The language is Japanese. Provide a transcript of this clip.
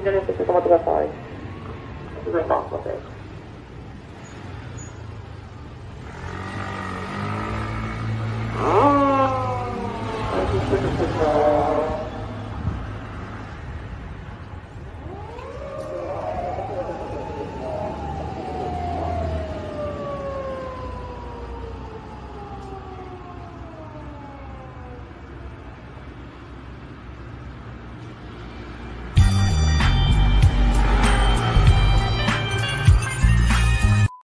左の接触止まってください。続いてますので。